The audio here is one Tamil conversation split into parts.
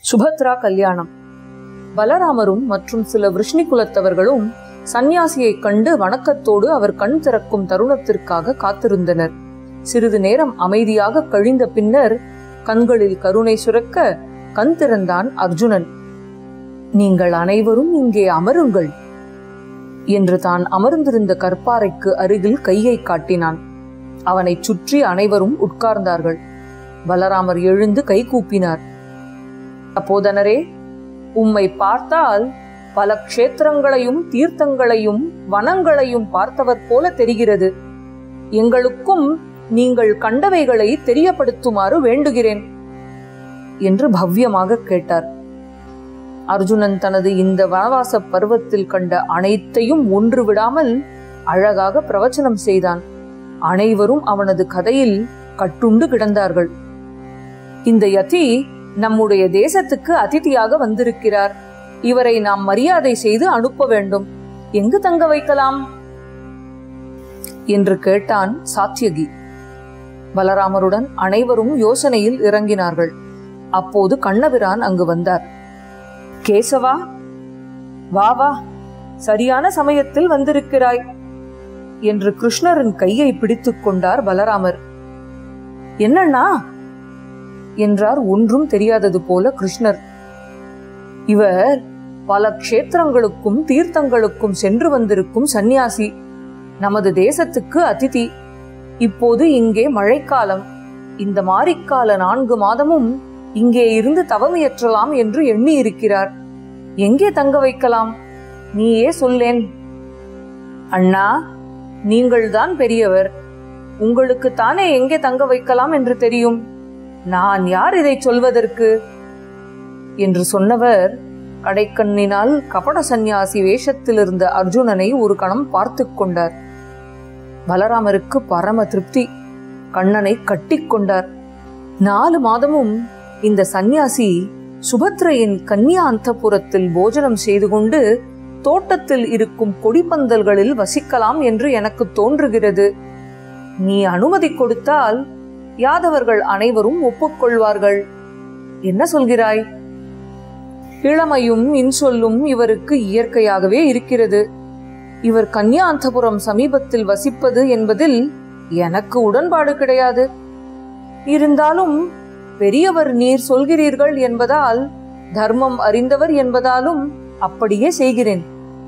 சுபத்ரா கல்யாணம். பலராமரும் மற்றும் சில விருஷ்ணி குலத்தவர்களும் சந்நியாசியை கண்டு வணக்கத்தோடு அவர் கண் திறக்கும் தருணத்திற்காக காத்திருந்தனர். சிறிது நேரம் அமைதியாக கழிந்த பின்னர் கண்களில் கருணை சுரக்க கண் திறந்தான் அர்ஜுனன். நீங்கள் அனைவரும் இங்கே அமருங்கள் என்று தான் அமர்ந்திருந்த கற்பாறைக்கு அருகில் கையை காட்டினான். அவனை சுற்றி அனைவரும் உட்கார்ந்தார்கள். பலராமர் எழுந்து கை கூப்பினார். அப்போதனரே, உம்மை பார்த்தால் பல க்ஷேத்திரங்களையும் தீர்த்தங்களையும் வனங்களையும் பார்த்தவர் போல தெரிகிறது. எங்களுக்கும் நீங்கள் கண்டவைகளை தெரியப்படுத்துமாறு வேண்டுகிறேன் என்று பவ்யமாக கேட்டார். அர்ஜுனன் தனது இந்த வனவாச பருவத்தில் கண்ட அனைத்தையும் ஒன்று விடாமல் அழகாக பிரவச்சனம் செய்தான். அனைவரும் அவனது கதையில் கட்டுண்டு கிடந்தார்கள். இந்த யதி நம்முடைய தேசத்துக்கு அதிதியாக வந்திருக்கிறார். இவரை நாம் மரியாதை செய்து அனுப்ப வேண்டும். எங்கு தங்க வைக்கலாம் என்று கேட்டான் சாத்யகி. பலராமருடன் அனைவரும் யோசனையில் இறங்கினார்கள். அப்போது கண்ணபிரான் அங்கு வந்தார். கேசவா, வா வா, சரியான சமயத்தில் வந்திருக்கிறாய் என்று கிருஷ்ணரின் கையை பிடித்துக் கொண்டார் பலராமர். என்னண்ணா என்றார் ஒன்றும் தெரியாதது போல கிருஷ்ணர். இவர் பல க்ஷேத்திரங்களுக்கும் தீர்த்தங்களுக்கும் சென்று வந்திருக்கும் சந்நியாசி. நமது தேசத்துக்கு அதிதி. இப்போது இங்கே மழைக்காலம். இந்த மாரிக்கால 4 மாதமும் இங்கே இருந்து தவமியற்றலாம் என்று எண்ணி இருக்கிறார். எங்கே தங்க வைக்கலாம்? நீயே சொல்லேன். அண்ணா, நீங்கள்தான் பெரியவர். உங்களுக்கு தானே எங்கே தங்க வைக்கலாம் என்று தெரியும். நான் யார் இதை சொல்வதற்கு என்று சொன்னவர் கடைக்கண்ணினால் கபட சந்நியாசி வேஷத்தில் இருந்த அர்ஜுனனை ஒரு கணம் பார்த்து கொண்டார். பலராமருக்கு பரம திருப்தி. கண்ணனை கட்டிக்கொண்டார். 4 மாதமும் இந்த சந்நியாசி சுபத்ரையின் கன்னியா அந்தப்புரத்தில் போஜனம் செய்து கொண்டு தோட்டத்தில் இருக்கும் கொடிப்பந்தல்களில் வசிக்கலாம் என்று எனக்கு தோன்றுகிறது. நீ அனுமதி கொடுத்தால் யாதவர்கள் அனைவரும் ஒப்புக்கொள்வார்கள். என்ன சொல்கிறாய்? இளமையும் இன்சொல்லும் இவருக்கு இயற்கையாகவே இருக்கிறது. இவர் கன்னியா அந்தபுரம் சமீபத்தில் வசிப்பது என்பதில் எனக்கு உடன்பாடு கிடையாது. இருந்தாலும் பெரியவர் நீர் சொல்கிறீர்கள் என்பதால், தர்மம் அறிந்தவர் என்பதாலும் அப்படியே செய்கிறேன்.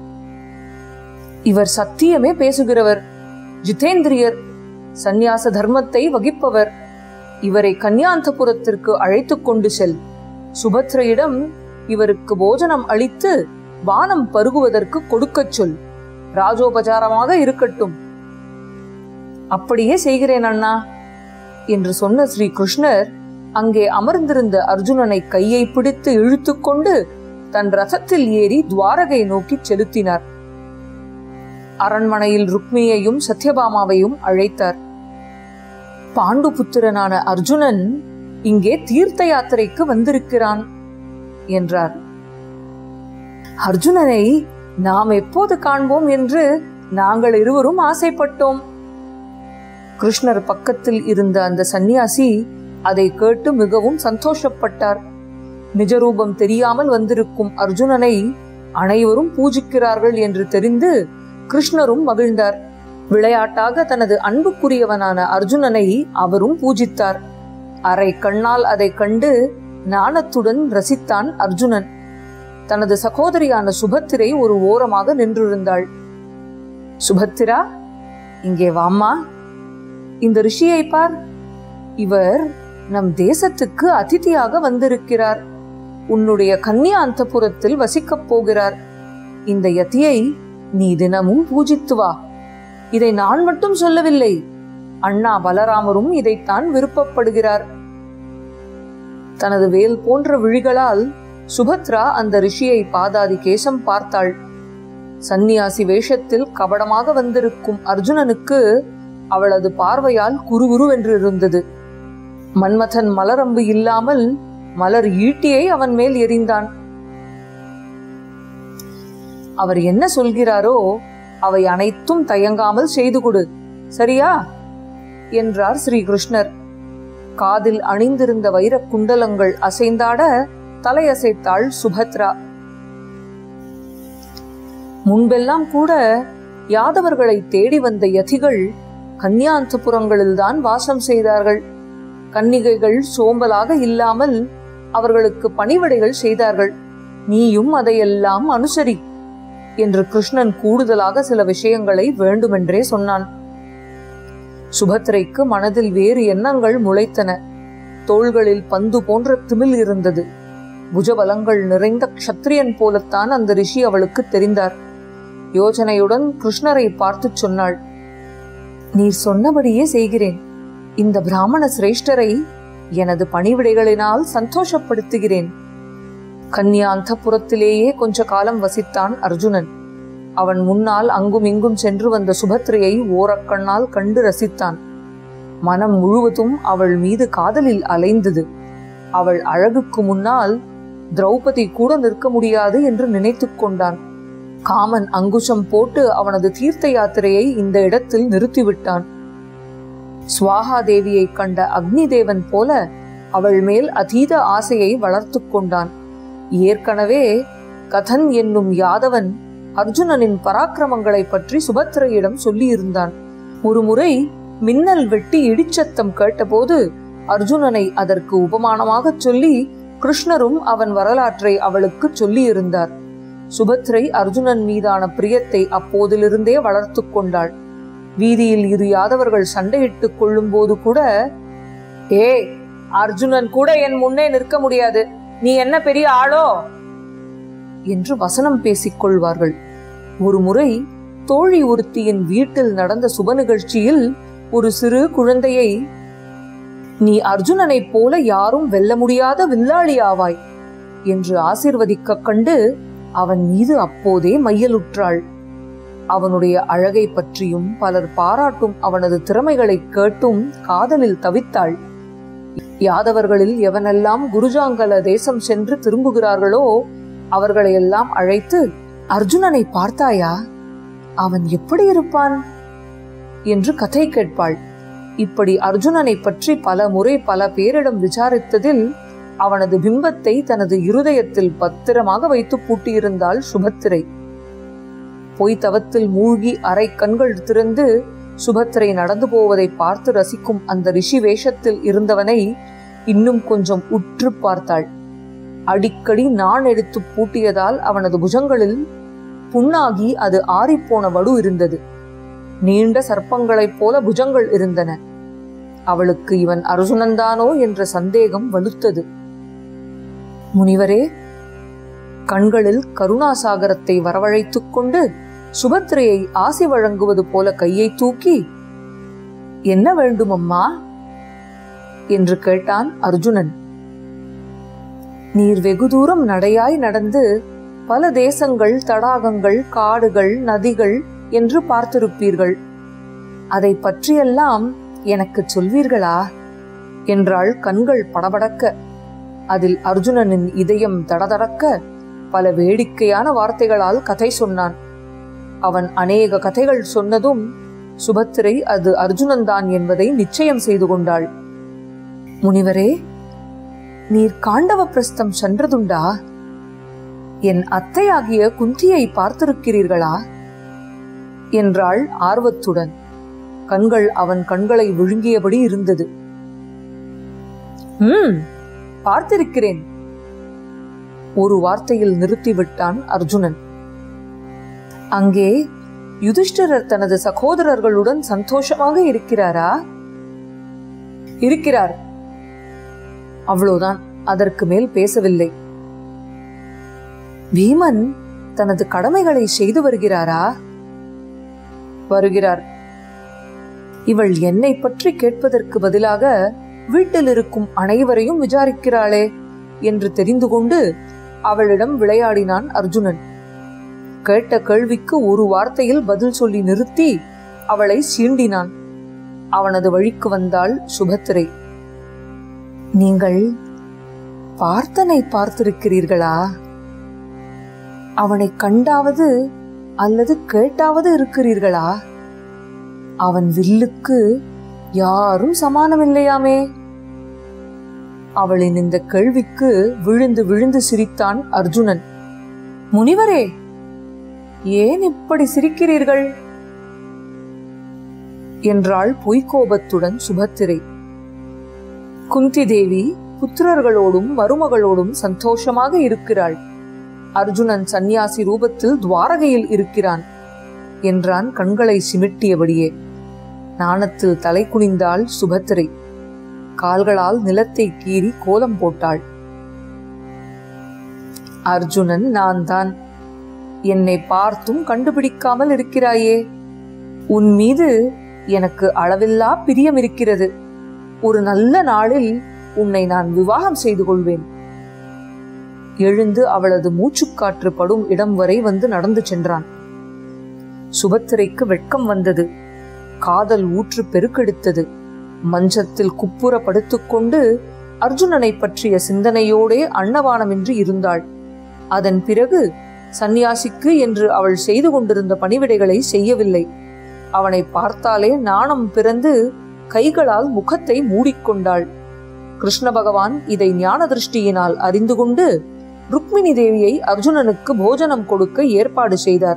இவர் சத்தியமே பேசுகிறவர், ஜிதேந்திரியர், சந்நியாச தர்மத்தை வகிப்பவர். இவரை கன்னியாந்தபுரத்திற்கு அழைத்து கொண்டு செல். சுபத்ரையிடம் இவருக்கு போஜனம் அளித்து பானம் பருகுவதற்கு கொடுக்கச் சொல். ராஜோபசாரமாக இருக்கட்டும். அப்படியே செய்கிறேன் அண்ணா என்று சொன்ன ஸ்ரீ கிருஷ்ணர் அங்கே அமர்ந்திருந்த அர்ஜுனனை கையை பிடித்து இழுத்து கொண்டு தன் ரதத்தில் ஏறி துவாரகை நோக்கி செலுத்தினார். அரண்மனையில் ருக்மியையும் சத்யபாமாவையும் அழைத்தார். பாண்டு புத்திரனான அர்ஜுனன் இங்கே தீர்த்த யாத்திரைக்கு வந்திருக்கிறான் என்றார். அர்ஜுனனை நாம் எப்போது காண்போம் என்று நாங்கள் இருவரும் ஆசைப்பட்டோம். கிருஷ்ணர் பக்கத்தில் இருந்த அந்த சந்நியாசி அதை கேட்டு மிகவும் சந்தோஷப்பட்டார். நிஜரூபம் தெரியாமல் வந்திருக்கும் அர்ஜுனனை அனைவரும் பூஜிக்கிறார்கள் என்று தெரிந்து கிருஷ்ணரும் மகிழ்ந்தார். விளையாட்டாக தனது அன்புக்குரியவனான அர்ஜுனனை அவரும் பூஜித்தார். அரை கண்ணால் அதை கண்டு நாணத்துடன் ரசித்தான் அர்ஜுனன். தனது சகோதரியான சுபத்திரை ஒரு ஓரமாக நின்றிருந்தாள். சுபத்திரா, இங்கே வாம்மா. இந்த ரிஷியை பார். இவர் நம் தேசத்துக்கு அதிதியாக வந்திருக்கிறார். உன்னுடைய கன்னியா அந்தபுரத்தில் வசிக்கப் போகிறார். இந்த யதியை நீ தினமும் பூஜித்து வா. இதை நான் மட்டும் சொல்லவில்லை, அண்ணா பலராமரும் இதைத்தான் விருப்பப்படுகிறார். தனது வேல் போன்ற விழிகளால் சுபத்ரா அந்த ரிஷியை பாதாதி கேசம் பார்த்தாள். சந்நியாசி வேஷத்தில் கபடமாக வந்திருக்கும் அர்ஜுனனுக்கு அவளது பார்வையால் குறுகுருவென்று இருந்தது. மன்மதன் மலரம்பு இல்லாமல் மலர் ஈட்டியை அவன் மேல் எறிந்தான். அவர் என்ன சொல்கிறாரோ அவை அனைத்தும் தயங்காமல் செய்து கொடு, சரியா என்றார் ஸ்ரீ கிருஷ்ணர். காதில் அணிந்திருந்த வைர குண்டலங்கள் அசைந்தாட தலையசைத்தாள் சுபத்ரா. முன்பெல்லாம் கூட யாதவர்களை தேடி வந்த யதிகள் கன்யாந்தபுரங்களில்தான் வாசம் செய்தார்கள். கன்னிகைகள் சோம்பலாக இல்லாமல் அவர்களுக்கு பணிவிடைகள் செய்தார்கள். நீயும் அதையெல்லாம் அனுசரி என்று கிருஷ்ணன் கூடுதலாக சில விஷயங்களை வேண்டுமென்றே சொன்னான். சுபத்ரைக்கு மனதில் வேறு எண்ணங்கள் முளைத்தன. தோள்களில் பந்து போன்ற திமில் இருந்தது. புஜபலங்கள் நிறைந்த க்ஷத்ரியன் போலத்தான் அந்த ரிஷி அவளுக்கு தெரிந்தார். யோசனையுடன் கிருஷ்ணரை பார்த்து சொன்னாள், நீர் சொன்னபடியே செய்கிறேன். இந்த பிராமண சிரேஷ்டரை எனது பணிவிடைகளினால் சந்தோஷப்படுத்துகிறேன். கன்யாந்தபுரத்திலேயே கொஞ்ச காலம் வசித்தான் அர்ஜுனன். அவன் முன்னால் அங்கும் இங்கும் சென்று வந்த சுபத்ரையை ஓரக்கண்ணால் கண்டு ரசித்தான். மனம் முழுவதும் அவள் மீது காதலில் அலைந்தது. அவள் அழகுக்கு முன்னால் திரௌபதி கூட நிற்க முடியாது என்று நினைத்து கொண்டான். காமன் அங்குஷம் போட்டு அவனது தீர்த்த யாத்திரையை இந்த இடத்தில் நிறுத்திவிட்டான். ஸ்வாஹா தேவியை கண்ட அக்னி தேவன் போல அவள் மேல் அதீத ஆசையை வளர்த்து கொண்டான். ஏற்கனவே கதன் என்னும் யாதவன் அர்ஜுனனின் பராக்கிரமங்களை பற்றி சுபத்ரையிடம் சொல்லியிருந்தான். ஒரு முறை மின்னல் வெட்டி இடிச்சத்தம் கேட்டபோது அர்ஜுனனை அதற்கு உபமானமாக சொல்லி கிருஷ்ணரும் அவன் வரலாற்றை அவளுக்கு சொல்லியிருந்தார். சுபத்ரை அர்ஜுனன் மீதான பிரியத்தை அப்போதிலிருந்தே வளர்த்து கொண்டாள். வீதியில் இரு யாதவர்கள் சண்டையிட்டுக் கொள்ளும் போது கூட, ஏ அர்ஜுனன் கூட என் முன்னே நிற்க முடியாது, நீ என்ன பெரிய ஆளோ என்று வசனம் பேசிக் கொள்வார்கள். ஒரு முறை தோழி ஒருத்தியின் வீட்டில் நடந்த சுப நிகழ்ச்சியில் ஒரு சிறு குழந்தையை, நீ அர்ஜுனனைப் போல யாரும் வெல்ல முடியாத வில்லாளி ஆவாய் என்று ஆசீர்வதிக்க கண்டு அவன் மீது அப்போதே மையலுற்றாள். அவனுடைய அழகை பற்றியும் பலர் பாராட்டும் அவனது திறமைகளை கேட்டும் காதலில் தவித்தாள். யாதவர்களில் எவனெல்லாம் குருஜாங்கல தேசம் சென்று திரும்புகிறார்களோ அவர்களையெல்லாம் அழைத்து, அர்ஜுனனை பார்த்தாயா, அவன் எப்படி இருப்பான் என்று கதை கேட்பாள். இப்படி அர்ஜுனனை பற்றி பல முறை பல பேரிடம் விசாரித்ததில் அவனது பிம்பத்தை தனது இருதயத்தில் பத்திரமாக வைத்து பூட்டியிருந்தாள் சுபத்திரை. பொய் தவத்தில் மூழ்கி அரை கண்கள் திறந்து சுபத்திரை நடந்து போவதை பார்த்து ரசிக்கும் அந்த ரிஷி வேஷத்தில் இருந்தவனை இன்னும் கொஞ்சம் உற்று பார்த்தாள். அடிக்கடி நான் எடுத்து பூட்டியதால் அவனது புஜங்களில் புண்ணாகி அது ஆறிப்போன வடு இருந்தது. நீண்ட சர்ப்பங்களைப் போல புஜங்கள் இருந்தன. அவளுக்கு இவன் அர்ஜுனன்தானோ என்ற சந்தேகம் வலுத்தது. முனிவரே, கண்களில் கருணாசாகரத்தை வரவழைத்துக் கொண்டு சுபத்ரையை ஆசி வழங்குவது போல கையை தூக்கி, என்ன வேண்டும் அம்மா என்று கேட்டான் அர்ஜுனன். நீர் வெகு தூரம் நடையாய் நடந்து பல தேசங்கள், தடாகங்கள், காடுகள், நதிகள் என்று பார்த்திருப்பீர்கள். அதை பற்றியெல்லாம் எனக்கு சொல்வீர்களா என்றாள் கண்கள் படபடக்க. அதில் அர்ஜுனனின் இதயம் தடதடக்க பல வேடிக்கையான வார்த்தைகளால் கதை சொன்னான். அவன் அநேக கதைகள் சொன்னதும் சுபத்திரை அது அர்ஜுனன்தான் என்பதை நிச்சயம் செய்து கொண்டாள். முனிவரே, நீர் காண்டவ பிரஸ்தம் சென்றதுண்டா? என் அத்தையாகிய குந்தியை பார்த்திருக்கிறீர்களா என்றாள் ஆர்வத்துடன். கண்கள் அவன் கண்களை விழுங்கியபடி இருந்தது. பார்த்திருக்கிறேன் ஒரு வார்த்தையில் நிறுத்திவிட்டான் அர்ஜுனன். அங்கே யுதிஷ்டிரர் தனது சகோதரர்களுடன் சந்தோஷமாக இருக்கிறாரா? இருக்கிறார். அவ்வளவுதான், அதற்கு மேல் பேசவில்லை. பீமன் தனது கடமைகளை செய்து வருகிறாரா? வருகிறார். இவள் என்னை பற்றி கேட்பதற்கு பதிலாக வீட்டில் இருக்கும் அனைவரையும் விசாரிக்கிறாளே என்று தெரிந்து கொண்டு அவளிடம் விளையாடினான் அர்ஜுனன். கேட்ட கேள்விக்கு ஒரு வார்த்தையில் பதில் சொல்லி நிறுத்தி அவளை சீண்டினான். அவனது வழிக்கு வந்தாள் சுபத்திரை. நீங்கள் பார்த்தனை பார்த்திருக்கிறீர்களா? அவனை கண்டாவது அல்லது கேட்டாவது இருக்கிறீர்களா? அவன் வில்லுக்கு யாரும் சமானமில்லையாமே. அவளின் இந்த கேள்விக்கு விழுந்து விழுந்து சிரித்தான் அர்ஜுனன். முனிவரே, ஏன் இப்படி சிரிக்கிறீர்கள் என்றாள் பொய்க்கோபத்துடன் சுபத்திரை. குந்தி தேவி புத்திரர்களோடும் மருமகளோடும் சந்தோஷமாக இருக்கிறாள். அர்ஜுனன் சந்நியாசி ரூபத்தில் துவாரகையில் இருக்கிறான் என்றான் கண்களை சிமிட்டியபடியே. நாணத்தில் தலை குனிந்தாள் சுபத்திரை. கால்களால் நிலத்தை கீறி கோலம் போட்டாள். அர்ஜுனன் நான் தான். என்னை பார்த்தும் கண்டுபிடிக்காமல் இருக்கிறாயே. உன் மீது எனக்கு அளவில்லா பிரியம் இருக்கிறது. ஒரு நல்ல நாளில் உன்னை நான் விவாகம் செய்து கொள்வேன். எழுந்து அவளது மூச்சுக்காற்று படும் இடம் வரை வந்து நடந்து சென்றான். சுபத்திரைக்கு வெட்கம் வந்தது. காதல் ஊற்று பெருக்கெடுத்தது. மஞ்சத்தில் குப்புற படுத்துக்கொண்டு அர்ஜுனனை பற்றிய சிந்தனையோடே அன்னவானமின்றி இருந்தாள். அதன் பிறகு சந்நியாசிக்கு என்று அவள் செய்து கொண்டிருந்த பணிவிடைகளை செய்யவில்லை. அவனை பார்த்தாலே நாணம் பிறந்து கைகளால் முகத்தை மூடிக்கொண்டாள். கிருஷ்ண பகவான் இதை ஞான திருஷ்டியினால் அறிந்து கொண்டு ருக்மிணி தேவியை அர்ஜுனனுக்கு போஜனம் கொடுக்க ஏற்பாடு செய்தார்.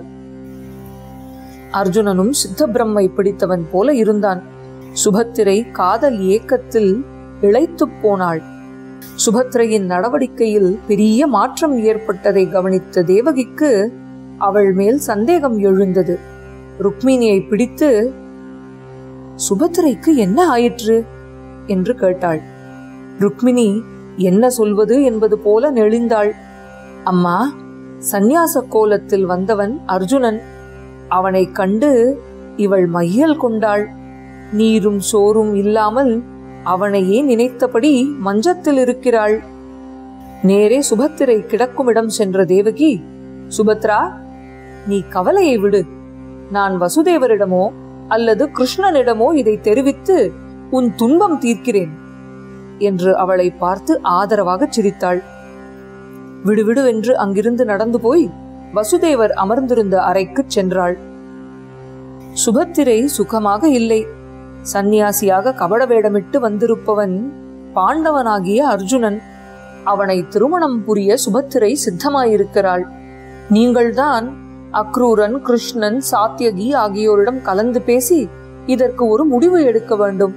அர்ஜுனனும் சித்த பிரம்மை பிடித்தவன் போல இருந்தான். சுபத்திரை காதல் ஏக்கத்தில் இளைத்து போனாள். சுபத்திரையின் நடவடிக்கையில் பெரிய மாற்றம் ஏற்பட்டதை கவனித்த தேவகிக்கு அவள் மேல் சந்தேகம் எழுந்தது. ருக்மிணியை பிடித்து, சுபத்திரைக்கு என்ன ஆயிற்று என்று கேட்டாள். ருக்மிணி என்ன சொல்வது என்பது போல நெளிந்தாள். அம்மா, சந்நியாச கோலத்தில் வந்தவன் அர்ஜுனன். அவனை கண்டு இவள் மையல் கொண்டாள். நீரும் சோறும் இல்லாமல் அவனையே நினைத்தபடி மஞ்சத்தில் இருக்கிறாள். நேரே சுபத்திரை கிடக்குமிடம் சென்ற தேவகி, சுபத்ரா, நீ கவலையை விடு. நான் வசுதேவரிடமோ அல்லது கிருஷ்ணனிடமோ இதை தெரிவித்து உன் துன்பம் தீர்க்கிறேன் என்று அவளை பார்த்து ஆதரவாக சிரித்தாள். விடுவிடுவென்று அங்கிருந்து நடந்து போய் வசுதேவர் அமர்ந்திருந்த அறைக்கு சென்றாள். சுபத்திரை சுகமாக இல்லை. சந்நியாசியாக கபட வேடமிட்டு வந்திருப்பவன் பாண்டவனாகிய அர்ஜுனன். அவனை திருமணம் புரிய சுபத்திரை சித்தமாயிருக்கிறாள். நீங்கள்தான் அக்ரூரன், கிருஷ்ணன், சாத்யகி ஆகியோரிடம் கலந்து பேசி இதற்கு ஒரு முடிவு எடுக்க வேண்டும்.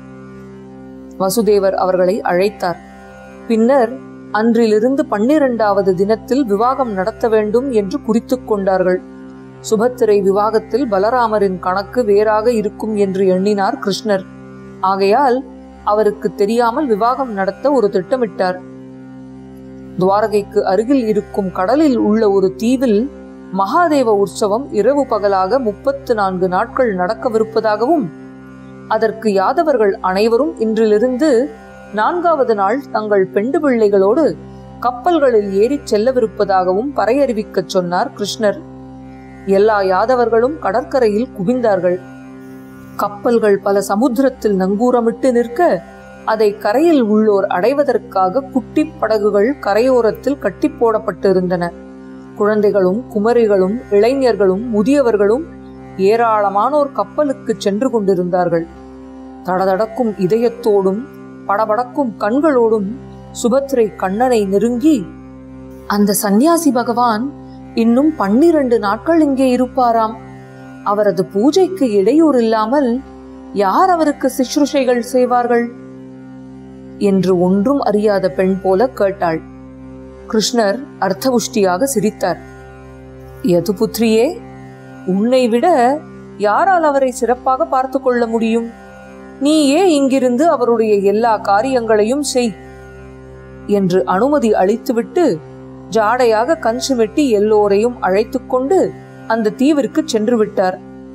வசுதேவர் அவர்களை அழைத்தார். பின்னர் அன்றிலிருந்து 12வது தினத்தில் விவாகம் நடத்த வேண்டும் என்று குறித்துக் கொண்டார்கள். சுபத்திரை விவாகத்தில் பலராமரின் கணக்கு வேறாக இருக்கும் என்று எண்ணினார் கிருஷ்ணர். ஆகையால் அவருக்கு தெரியாமல் விவாகம் நடத்த ஒரு திட்டமிட்டார். துவாரகைக்கு அருகில் இருக்கும் கடலில் உள்ள ஒரு தீவில் மகாதேவ உற்சவம் இரவு பகலாக 34 நாட்கள் நடக்கவிருப்பதாகவும், அதற்கு யாதவர்கள் அனைவரும் இன்றிலிருந்து 4வது நாள் தங்கள் பெண்டு பிள்ளைகளோடு கப்பல்களில் ஏறி செல்லவிருப்பதாகவும் பறையறிவிக்கச் சொன்னார் கிருஷ்ணர். எல்லா யாதவர்களும் கடற்கரையில் குவிந்தார்கள். கப்பல்கள் பல சமுத்திரத்தில் நங்கூரமிட்டு நிற்க, அதை கரையில் உள்ளோர் அடைவதற்காக குட்டி படகுகள் கரையோரத்தில் கட்டி போடப்பட்டிருந்தன. குழந்தைகளும் குமரிகளும் இளைஞர்களும் முதியவர்களும் ஏராளமானோர் கப்பலுக்கு சென்று கொண்டிருந்தார்கள். தடதடக்கும் இதயத்தோடும் படபடக்கும் கண்களோடும் சுபத்திரை கண்ணனை நெருங்கி, அந்த சந்நியாசி பகவான் இன்னும் 12 நாட்கள் இங்கே இருப்பாராம். அவரது பூஜைக்கு இடையூறு இல்லாமல் யார் அவருக்கு சிஷ்ருஷைகள் செய்வார்கள் என்று ஒன்றும் அறியாத பெண் போல கேட்டாள். கிருஷ்ணர் அர்த்தபுஷ்டியாக சிரித்தார். யதுபுத்ரியே, உன்னை விட யாரால் அவரை சிறப்பாக பார்த்து கொள்ள முடியும்? நீயே இங்கிருந்து அவருடைய எல்லா காரியங்களையும் செய் என்று அனுமதி அளித்துவிட்டு ஜாடையாக கண் சிமிட்டி எல்லோரையும் அழைத்து கொண்டு அந்த தீவிற்கு சென்று விட்டார்.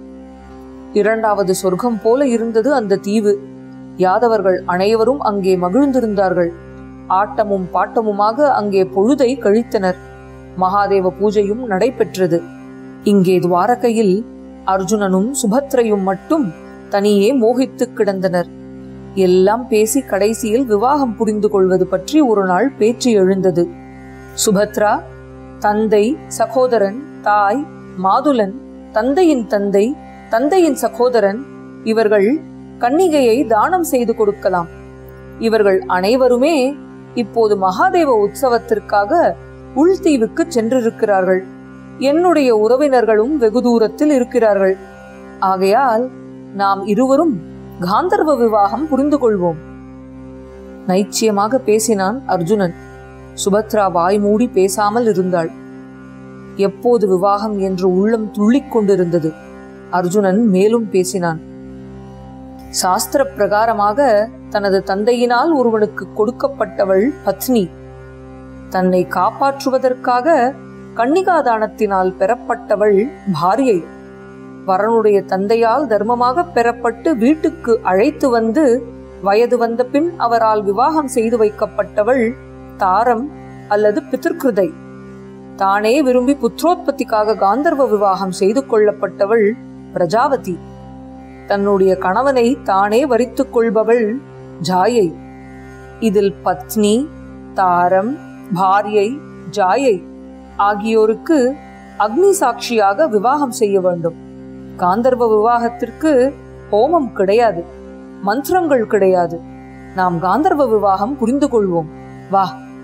2வது சொர்க்கம் போல இருந்தது அந்த தீவு. யாதவர்கள் அனைவரும் அங்கே மகிழ்ந்திருந்தார்கள். ஆட்டமும் பாட்டமுமாக அங்கே பொழுதை கழித்தனர். மகாதேவ பூஜையும் நடைபெற்றது. இங்கே துவாரகையில் அர்ஜுனனும் சுபத்ரையும் மட்டும் தனியே மோகித்து கிடந்தனர். எல்லாம் பேசி கடைசியில் விவாகம் புரிந்து கொள்வது பற்றி ஒரு நாள் பேச்சு எழுந்தது. சுபத்ரா, தந்தை, சகோதரன், தாய், மாதுலன், தந்தையின் தந்தை, தந்தையின் சகோதரன் இவர்கள் கன்னிகையை தானம் செய்து கொடுக்கலாம். இவர்கள் அனைவருமே இப்போது மகாதேவ உற்சவத்திற்காக உள்தீவுக்கு சென்றிருக்கிறார்கள். என்னுடைய உறவினர்களும் வெகு தூரத்தில் இருக்கிறார்கள். ஆகையால் நாம் இருவரும் காந்தர்வ விவாகம் புரிந்து கொள்வோம். நைச்சியமாக பேசினான் அர்ஜுனன். சுபத்ரா வாய் மூடி பேசாமல் இருந்தாள். எப்போது விவாகம் என்று உள்ளம் துள்ளிக் கொண்டிருந்தது. அர்ஜுனன் மேலும் பேசினான். சாஸ்திர பிரகாரமாக தனது தந்தையினால் ஒருவனுக்கு கொடுக்கப்பட்டவள் பத்னி. தன்னை காப்பாற்றுவதற்காக கன்னிகாதானத்தினால் பெறப்பட்டவள் பாரியை. வரனுடைய தந்தையால் தர்மமாக பெறப்பட்டு வீட்டுக்கு அழைத்து வந்து வயது வந்த பின் அவரால் விவாகம் செய்து வைக்கப்பட்டவள் தாரம் அல்லது பித்ருக்ருதை. தானே விரும்பி புத்திரோத்பத்திக்காக காந்தர்வ விவாகம் செய்து கொள்ளப்பட்டவள் பிரஜாவதி. தன்னுடைய கணவனை தானே வரித்துக் கொள்பவள் ஜாயை. இதில் பத்னி, தாரம், பாரியை, ஜாயை ஆகியோருக்கு அக்னி சாட்சியாக விவாகம் செய்ய வேண்டும். காந்தர்வ விவாகத்திற்கு ஹோமம் கிடையாது, மந்திரங்கள் கிடையாது. நாம் காந்தர்வ விவாகம் புரிந்து கொள்வோம், வா.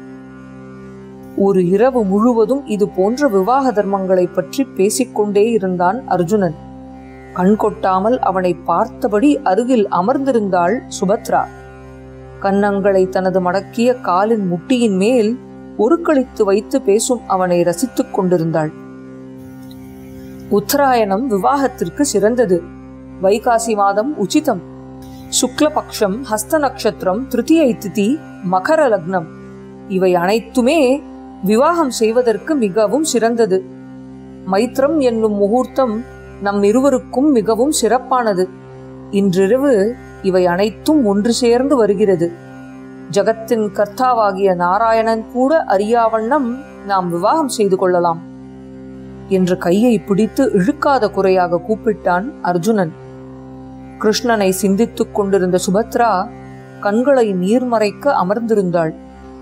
ஒரு இரவு முழுவதும் இது போன்ற விவாக தர்மங்களை பற்றி பேசிக்கொண்டே இருந்தான் அர்ஜுனன். கண் கொட்டாமல் அவனை பார்த்தபடி அருகில் அமர்ந்திருந்தாள் சுபத்ரா. கன்னங்களை தனது மடக்கிய காலின் முட்டியின் மேல் ஒருக்களித்து வைத்து பேசும் அவனை ரசித்துக் கொண்டிருந்தாள். உத்தராயணம் விவாகத்திற்கு சிறந்தது. வைகாசி மாதம் உச்சிதம். சுக்லபக்ஷம், ஹஸ்த நட்சத்திரம், திருத்தியை திதி, மகர லக்னம் இவை அனைத்துமே விவாகம் செய்வதற்கு மிகவும் சிறந்தது. மைத்ரம் என்னும் முகூர்த்தம் நம் இருவருக்கும் மிகவும் சிறப்பானது. இன்றிரவு இவை அனைத்தும் ஒன்று சேர்ந்து வருகிறது. ஜகத்தின் கர்த்தாவாகிய நாராயணன் கூட அறியாவண்ணம் நாம் விவாகம் செய்து கொள்ளலாம் என்று கையை பிடித்து இழுக்காத குறையாக கூப்பிட்டான் அர்ஜுனன். கிருஷ்ணனை சிந்தித்துக் கொண்டிருந்த சுபத்ரா கண்களை நீர்மறைக்க அமர்ந்திருந்தாள்.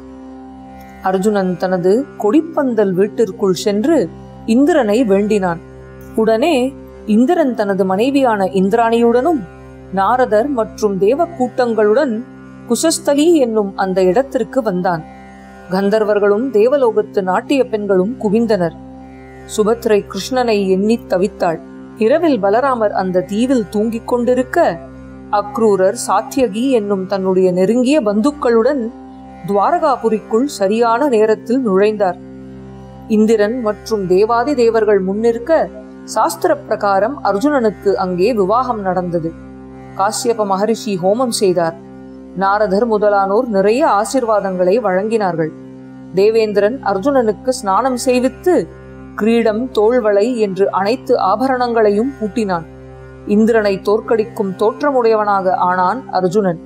அர்ஜுனன் தனது கொடிப்பந்தல் வீட்டிற்குள் சென்று இந்திரனை வேண்டினான். உடனே இந்திரன் தனது மனைவியான இந்திராணியுடனும் நாரதர் மற்றும் தேவ கூட்டங்களுடன் குசஸ்தலி என்னும் அந்த இடத்திற்கு வந்தான். கந்தர்வர்களும் தேவலோகத்து நாட்டிய பெண்களும் குவிந்தனர். சுபத்ரை கிருஷ்ணனை எண்ணி தவித்தாள். இரவில் பலராமர் அந்த தீவில் தூங்கிக் கொண்டிருக்க அக்ரூரர் சாத்தியகி என்னும் தன்னுடைய நெருங்கிய பந்துக்களுடன் துவாரகாபுரிக்குள் சரியான நேரத்தில் நுழைந்தார். இந்திரன் மற்றும் தேவாதி தேவர்கள் முன்னிருக்க சாஸ்திர பிரகாரம் அர்ஜுனனுக்கு அங்கே விவாகம் நடந்தது. காசியப மகரிஷி ஹோமம் செய்தார். நாரதர் முதலானோர் நிறைய ஆசீர்வாதங்களை வழங்கினார்கள். தேவேந்திரன் அர்ஜுனனுக்கு ஸ்நானம் செய்வித்து கிரீடம், தோள்வளை என்று அனைத்து ஆபரணங்களையும் பூட்டினான். இந்திரனை தோற்கடிக்கும் தோற்றமுடையவனாக ஆனான் அர்ஜுனன்.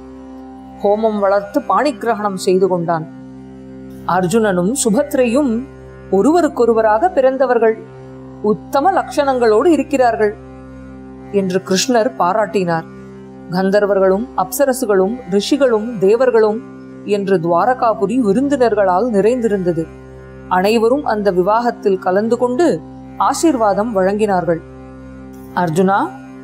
ஹோமம் வளர்த்து பாணிகிரகணம் செய்து கொண்டான். அர்ஜுனனும் சுபத்ரையும் ஒருவருக்கொருவராக பிறந்தவர்கள், உத்தம லட்சணங்களோடு இருக்கிறார்கள் என்று கிருஷ்ணர் பாராட்டினார். கந்தர்வர்களும் அப்சரசுகளும் ரிஷிகளும் தேவர்களும் என்று துவாரகாபுரி விருந்தினர்களால் நிறைந்திருந்தது. அனைவரும் அந்த விவாகத்தில் கலந்து கொண்டு ஆசீர்வாதம் வழங்கினார்கள். அர்ஜுனா,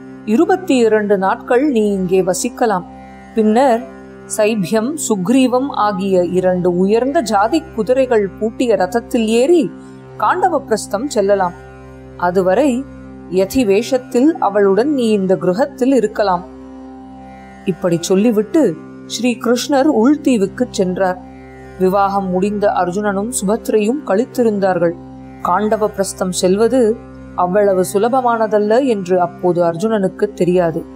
22 நாட்கள் நீ இங்கே வசிக்கலாம். பின்னர் சைபியம், சுக்ரீவம் ஆகிய 2 உயர்ந்த ஜாதி குதிரைகள் பூட்டிய ரதத்தில் ஏறி காண்டவ பிரஸ்தம் செல்லலாம். அதுவரை யதி வேஷத்தில் அவளுடன் நீ இந்த கிரகத்தில் இருக்கலாம். இப்படி சொல்லிவிட்டு ஸ்ரீ கிருஷ்ணர் உள்தீவுக்கு சென்றார். விவாகம் முடிந்த அர்ஜுனனும் சுபத்ரையும் கழித்திருந்தார்கள். காண்டவ பிரஸ்தம் செல்வது அவ்வளவு சுலபமானதல்ல என்று அப்போது அர்ஜுனனுக்கு தெரியாது.